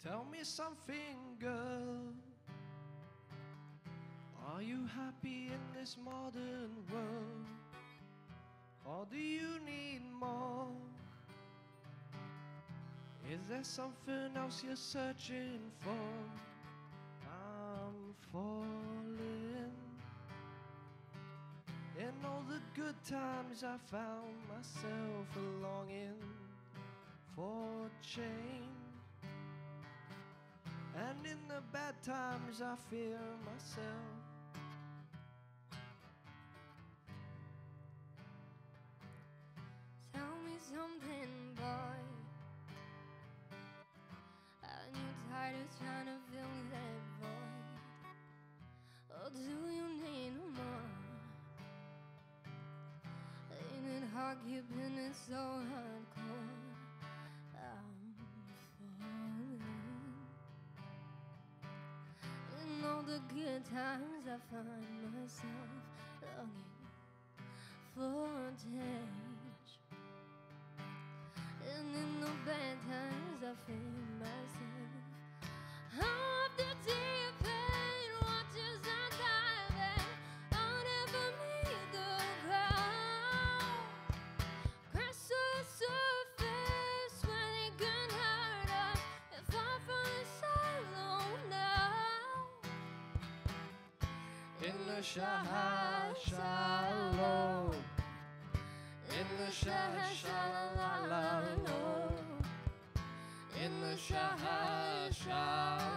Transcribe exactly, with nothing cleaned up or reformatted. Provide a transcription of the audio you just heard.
Tell me something, girl. Are you happy in this modern world? Or do you need more? Is there something else you're searching for? I'm falling. In all the good times I found myself longing for change. And in the bad times I fear myself. Tell me something, boy. Are you tired of trying to fill that void? Or do you need more? Ain't it hard keeping it so hardcore? I'm falling. In all the good times I find myself longing for change. And in the bad times I feel myself off the deep end, watches are diving under beneath the ground. Crash to the surface when it can hurt us if I fall shallow now. In the shallow, shallow. In the shallow, shallow. In the shallow, shallow.